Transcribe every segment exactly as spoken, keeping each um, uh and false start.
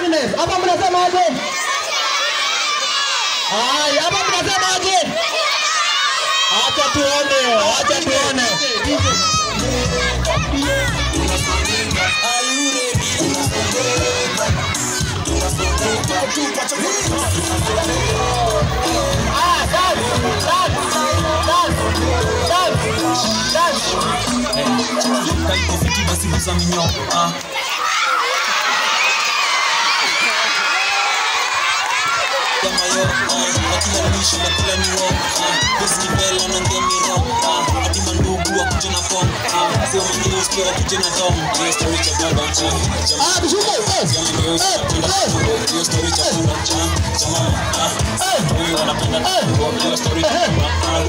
happiness. Hapa mnasema aje? Hai, hapa mnasema aje? Acha tuone, acha tuone. Ah, dance, dance, dance, dance, dance. Kaiko fiti basi buza minyo. Ah. Kama yo, akila nisho makila ni wong. Besi bela na ngemi rom. Ati mandugu wa kuja na form. Sio mangili usikia kuja na dom. Hiyo story cha baba. Ah, bishuko. Hiyo story cha baba. Cha mama. Wewe wanapenda hiyo story cha baba.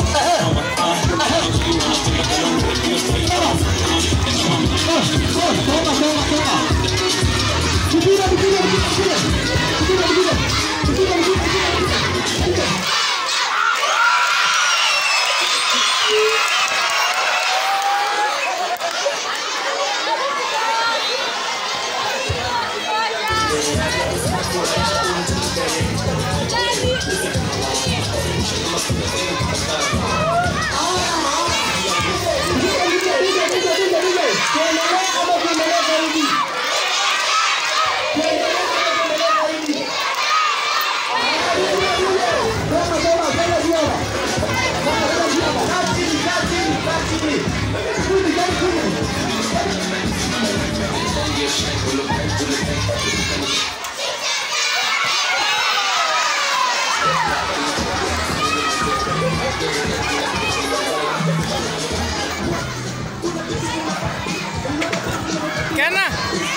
Kena.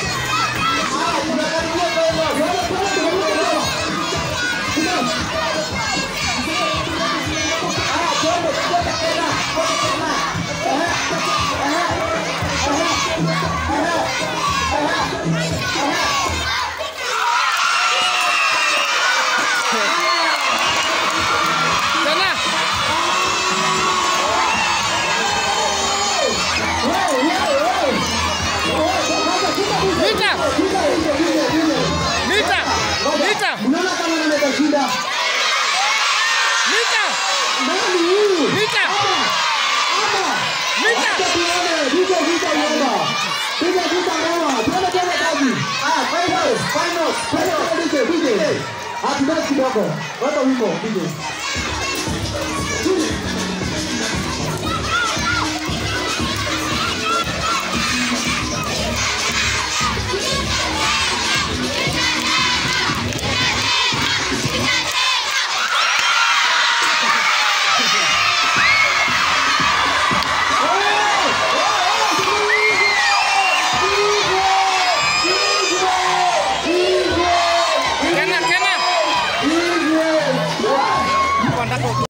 Unaona kama naleta shida? Mita! Nani huyu? Mita! Ama! Mita! Acha tuone, vita vita ngoma. Vita vita ngoma. Tuone tena kazi. Ah, finals, finals. Finals, D J, D J. Ah, kidogo kidogo. Weka wimbo, D J.